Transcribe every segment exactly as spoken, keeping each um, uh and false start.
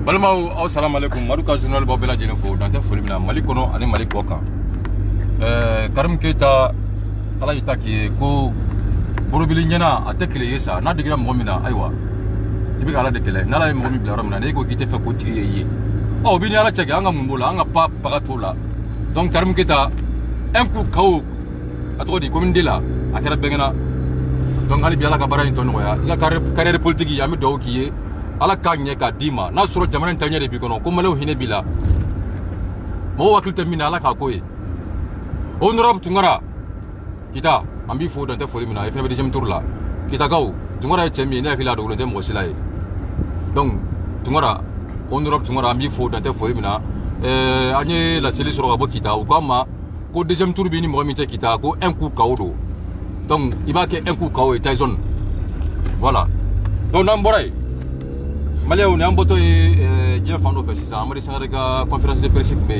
Balmao assalamu alaikum maruka journal bobela jenefo dante folimina Mali kono ani Mali kokan euh Karim Keita ala yitaki ko borobili nyana atekele yesa na digira mo mina aywa ibi ala dekele nala mo mi bla ramna ne ko kite fa ko tiye o bi ni ala chege anga mumbola anga pa pagatola donc Karim Keita un coup kaw atodi commune de la akara bengena donc ali bi ala ka bara ton ya ya carrière politique ya mi do kiye ala kanye ka dima na soro jamana tanyere bi kono ko malo hine bila mo wakil termina ala ka koy honorable tungara kita ambi fo dante fo limina e fene be jem tourla kita gaw tungara chemi ne fila do ndem mo silay donc tungara honorable tungara ambi fo dante fo limina euh anye la seli soro ba kita o kama ko deuxième tour bi ni mo mi te kita ko un coup kawdo donc ibake un coup kawo Tyson voilà donc namboray Maléo, nous avons fait un fando fait ça. Américain avec la conférence de presse mais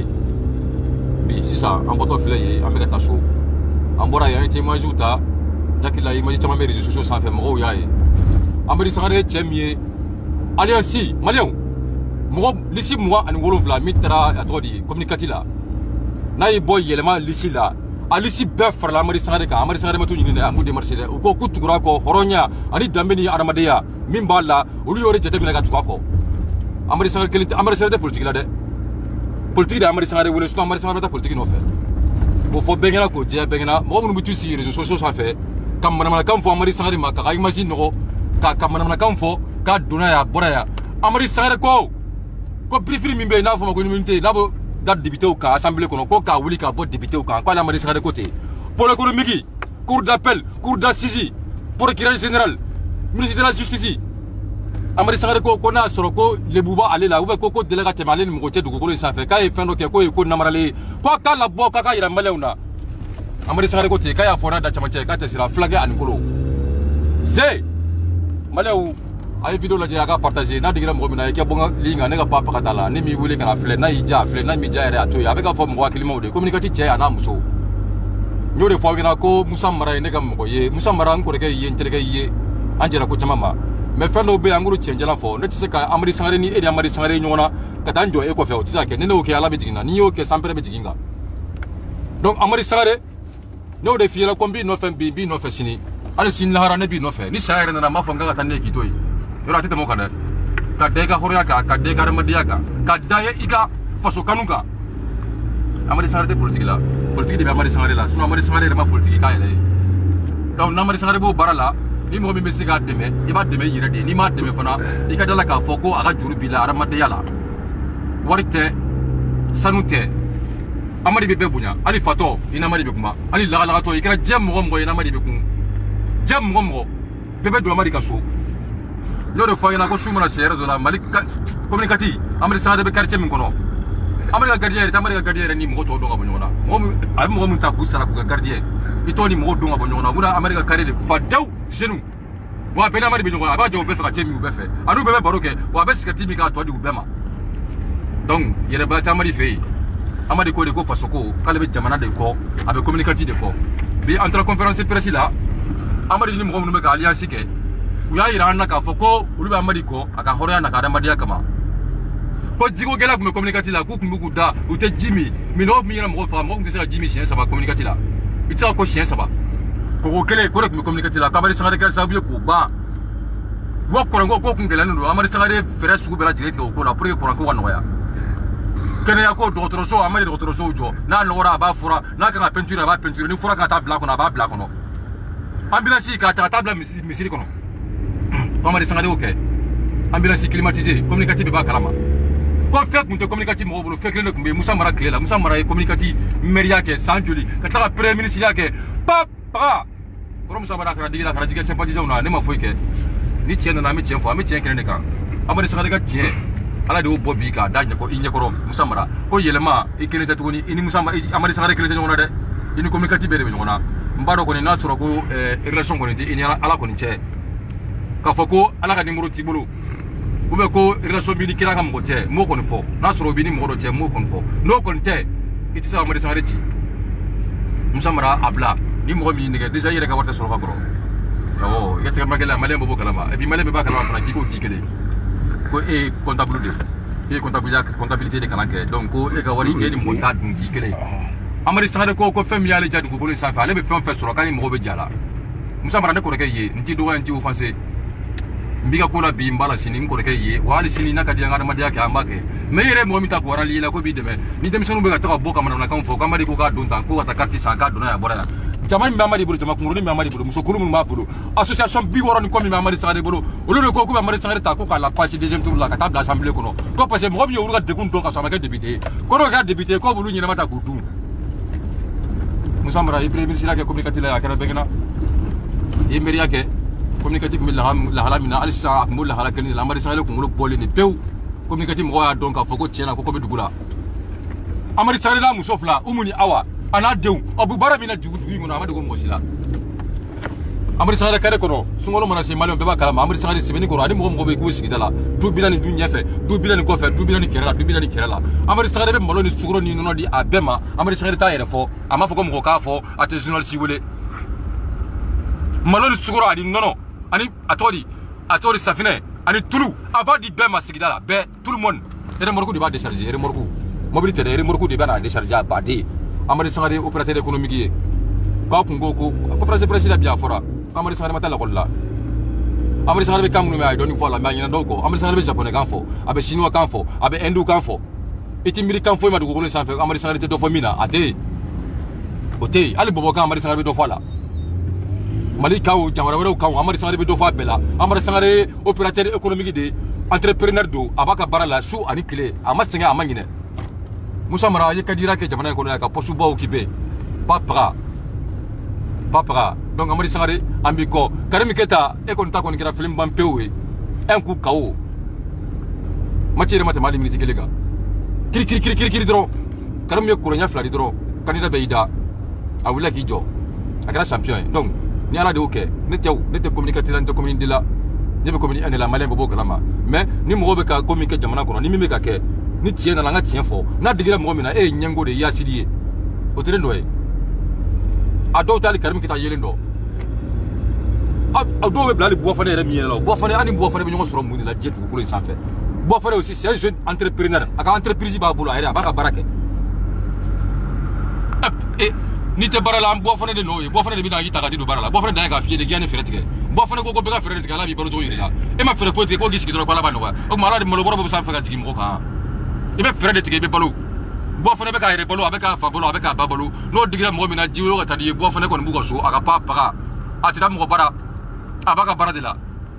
oui c'est ça. On peut faire un méga tasso. On peut y aller témoigner tout ça. Jacques là, imagine tu m'as mis les réseaux sociaux sans faire mon yaï. Américain avec Tchemie. Allez aussi, Maléo. Moi, l'ici moi, on voulait la mitra à toi dit communicatif là. Naï boy élément l'ici là. Alisi bef la Américain avec Américain avec tout ni amu de Marseille. Ou quoi tout gros quoi. Horonia, ani dambeni aramadea. Mimbala, ou lui aurait été mis à Tuako. Américain Américain de politique là de politique d'Américain de Wilson Américain de politique non fait. Pour faut bien la côte, j'ai bien là. Moi, on me tue si les réseaux sociaux sont faits. Comme madame la camfo Américain de Maka, imagine no, car comme madame la camfo, car Dunaya, Boraya, Américain de quoi? Quoi préfère mimbe na for ma communauté, là bas date député au cas, assemblée qu'on a quoi, car Willy car bot député au cas, quoi l'Américain de côté. Pour l'économie, cour d'appel, cour d'assises, pour le curé général. Ministre de la Justice. Américain de quoi qu'on a sur le coup, les bouba aller là, ou bien coco délégué malin, mon côté de Google, ça fait quand il fait nos quoi, il faut n'amarler. Quoi quand la bois, caca, il a malona. Américain de côté, quand il y a fora d'Achamaché, quand c'est la flague à Nicolo. C'est Maléo, avec vidéo la Diaga partagé, n'a dit Romina, qui a bon ligne, n'a pas patala, ni mi voulait qu'un flé, n'a ija, flé, n'a mi jaire à toi, avec un forme roi qui de communicatif, à Namuso. Nous les fois, Moussa Mara, Negamoye, Moussa Maran, Koré, Intergaye. Angela Kuchamama. Mais fin de Béanguru change la for. Let's say Américain et les Américains Yona, Katanjo Ecofer, Tisaka, Nino Kala Beginga, Nio Sampere Beginga. Donc Américain, no de Fila Combi, no Fembi, no Fessini. Alice Nahara Nebi no Fe, Nissa and Mafanga Taneki Toy. You're at the Mokana. Kadeka Horiaka, Kadeka Madiaka, Kadaya Ika, Fasokanuka. Américain de Politica, Politique de Américain, Suna Américain Politica. Donc Namarisanabo Barala. Ni mo mi mesiga deme iba deme yire de ni ma deme fana ika dala ka foko aga juru bila aramade yala warite sanute amari bebe bunya ali fato ina mari be kuma ali laga laga to ikra jam mo mo ina mari be kun jam mo mo bebe do amari ka so loro fo ina ko sumana sere do la malik communicati amari sa de be quartier min kono amari ga gardien tamari ga gardien ni mo to do ngabo nyona mo am mo mun ta kusara ku ga gardien itoni mo do ngabo nyona buna amari ga carré de fa daw genou wa bena mari binyo aba jo be fa temi u be fe anu be be baroke wa be skati mi ka to di u bema donc yere ba tamari fe amari ko de ko fasoko kale be jamana de ko abe communicatif de ko bi entre conférence presse là amari ni mo mo ga alliance ke u ya ira na ka foko u be amari ko aka horoya na ka da madia kama ko jigo gela ko communicatif la ku kumbu da u te jimi mi no mi na mo fa mo ndisa jimi chien ça va communicatif la itsa ko chien ça va ko kele ko rek mi communicatif la kamari sangare ka sabu ko ba wo ko ngo ko kungela ndo amari sangare fere sugu bela direct ko la pour ko ko wano ya kene ya ko docteur so amari docteur so jo na nora ba fura na ka peinture ba peinture ni fura ka ta bla ko na ba bla ko no ambulance ka ta table misiri ko no amari sangare OK ambulance climatisée communicatif ba kalama ko fek mun to communicatif mo bolo fek le ko be Moussa Mara clé la Moussa Mara communicatif meria ke sanjoli ka ta premier ministre ya ke pap pa Comme ça, on a dit que la radio est sympathisée. On a dit que ni tiens, on a mis tiens, on a mis tiens, qu'on est quand. Amérique ça regarde tiens. ala de bobi ka dañe ko iñe ko musamara ko yelema ikelete tuni ini musama amari sangare kelete ngona de ini communicatif be ngona mbado ko ni nasuro ko relation ko ni ini ala ko ni che ka foko ala ka numéro tibulu ube ko relation bi ni kira kam ko che mo ko ni fo nasuro bi ni mo do che mo ko ni fo no ko te iti sa amari sangare ci musamara abla ni mo mi ni déjà yere ka warta soro ka gro oh yete ka magala malem bo kalama e bi malem ba kalama fana ki ko ki kede ko e comptable de et comptabilité comptabilité de kalanke donc ko e ka wari ke ni monta dun di kele amari sangare ko ko fem yale jadi ko bolin safa ale be fem fe soro kan mo be jala musa marane ko ke ye nti do nti offense mbiga ko la bi mbala sini ko ke ye wali sini na kadi ngara madia ke ambake me yere mo mi ta ko rali la ko bi deme ni dem sonu be ka ta boka mana na kan fo kamari ko ka don tan ko ta carte sanka do na ya bora jama mi amari bulu jama kunguru mi amari bulu muso kuru mi mabulu association bi woro ni ko mi amari sangare bulu olu ko ko mi amari sangare ta ko ka la passe deuxième tour la ka table assemblée kono ko parce que mo mi yoruga de kun to ka so ma ka député ko ro ka député ko bulu nyina mata kutu musa mara ibrahim sila ke communicatif la ka begena imeri yake communicatif mi la la hala mina alisa akmul la hala ken la amari sangare kunguru bolé ni pew communicatif mo ya donc fa ko tiena ko ko be dugula amari sangare la muso fla umuni awa ana dew abu bara mina jugu jugu ngona amadu go mosila amari sangare kare kono sungolo mana se malion beba kala amari sangare sebeni ko adi mo mo be ko sigidala du bilani du nyefe du bilani ko fe du bilani kerala du bilani kerala amari sangare be maloni suguro ni nono di abema amari sangare ta yere fo ama fo ko mo ka fo ate journal si wele maloni suguro adi nono ani atori atori safine ani tulu abadi bema sigidala be tout le monde ere morko di ba décharger ere morko mobilité ere morko di ba na décharger abadi amari sangare opérateur économique ka kungo ko opérateur président bien fora amari sangare mata la kolla amari sangare be kamunu me ay doni fola ma nyina doko amari sangare be japonais kan fo abe chinois kan fo abe hindu kan fo iti miri kan fo ma dugo ko sanfe amari sangare te do fo mina ate ote ali bobo kan amari sangare be do fola mali kaw jamara wero kaw amari sangare be do fa bela amari sangare opérateur économique de entrepreneur do abaka barala su ani clé amasenga amanyine Moussa Mara, il y a qu'à dire que Jamana est un poste occupé. Papa. Papa. Donc, Amari Sangare, Ambiko, Karimiketa, et qu'on t'a connu la film Bampéoué. Un coup K O. Matière de mathématiques, les gars. Kiri kiri kiri kiri kiri dro. Karimio Kouronia Fladidro. Canada Beida. Awila Kijo. Un grand champion. Donc, ni à la de OK. N'était où? N'était communicatif dans le commune de là. N'était communiqué en la malin bobo kalama. Mais, ni Moubeka communiqué Jamana, ni Mimeka. Ni tiens dans la tiens fort na digira mo mina e nyango de ya chidie o tere ndoy ado tali karim kita yelendo ado we blali bo fane re mielo bo fane ani bo fane be nyongo soro muni la jetu ko le sanfe bo fane aussi c'est un jeune entrepreneur aka entreprise ba bulu ayra ba ka barake e ni te barala bo fane de noy bo fane de bina yita gati do barala bo fane da ga fiye de giane feretike bo fane ko ko be ga feretike la bi baro to yira e ma fere fo te ko gisi gidro ko la ba no ba o mala de mo boro bo sanfe ga tigi mo ka il be frère de tige be balo bo fane be ka yere balo abeka fa balo abeka ba balo no digira mo mina jiwo ka tadi bo fane ko nbugo so aka pa para atita mo bara abaka bara de la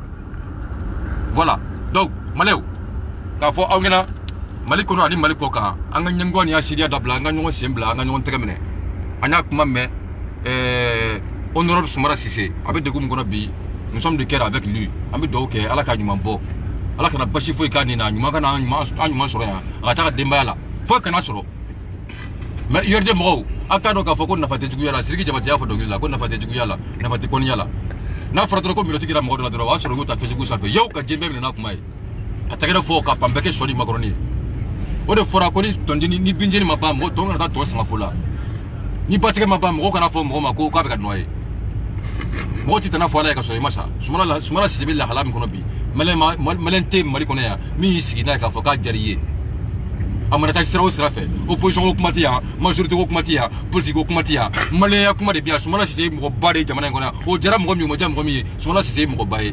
voilà donc maleu ka fo awngena maliko no ani maliko ka anga nyango ni asidia dabla anga nyongo sembla anga nyongo tegamene anya kuma me euh honorable Soumara Cissé avec de gum bi nous sommes de cœur avec lui ambi do ke ala ka nyuma bo ala kana bashi fo ka ni na nyuma kana nyuma anyuma soro ya ata demba la fo kana soro mais yorde mo aka do ka fo ko na fate jugu yala sirigi jabati ya fo do la ko na fate jugu yala na fate ko ni yala na fratro ko miloti kira mo do na do wa soro go ta facebook sa fe yow ka jembe na kuma yi ata kana fo ka pambeke soli magroni o de fora ko ni tondini ni binjeni maba mo do na ta to sanga fola ni batike maba mo kana fo mo ma ko ka be ka noye mo ti tana fo ala ka so masa Soumara Soumara Cissé la halam ko no bi malema malente mali kono ya mi sigina ka fo ka jariye amana ta sira o sira fe opposition ko kumati ya majorité ko kumati ya politique ko kumati ya malé ya kuma de biya Soumara Cissé mo bare jamana ngona o jara mo mi mo jam mo mi Soumara Cissé mo baye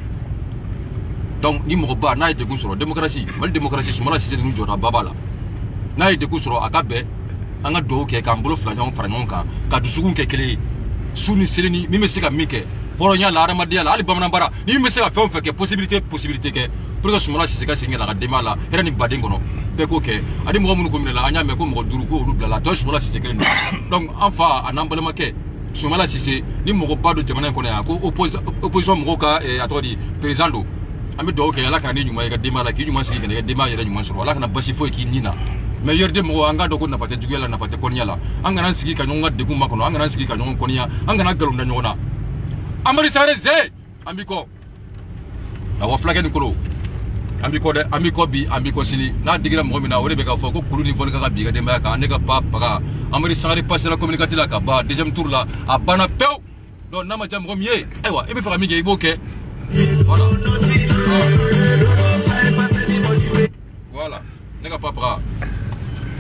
donc ni mo ba na de gusoro démocratie mal démocratie Soumara Cissé ni jora babala na de gusoro akabe anga do ke ka mbolo fla nyon fra nyon ka ka dusugun ke kele suni seleni mi me se ka mike poro nya la ramadia la ali bamana bara ni me se ka fon fe ke possibilité possibilité ke pour que Soumara Cissé ka singa la demala era ni badengo no be ko ke adi mo mun ko min la anya me ko mo duru ko rubla la to Soumara Cissé ke donc enfin anambale make Soumara Cissé ni mo ko bado jamana ko na ko opposition mo ka e atodi président do ami do ke ala kana ni nyuma ka demala ki nyuma sigi ke demala era nyuma so ala kana basi fo ki nina mais yorde mo anga do ko na fate jugela na fate konya anga nan sigi ka nyonga de kuma kono anga nan sigi ka nyonga konya anga na galum da nyona Amari Sangare ze ambiko awa flage ni kolo ambiko de ambiko bi ambiko sili na digira mo mina wore be ka fo ko kulu ni vol ka bi ga de ma ka ne ka pa pa Amari Sangare passe la communicative la ka ba deuxième tour la abana pew donc na ma jam ko mié aywa e be fa mi ge iboke voilà voilà ne ka papa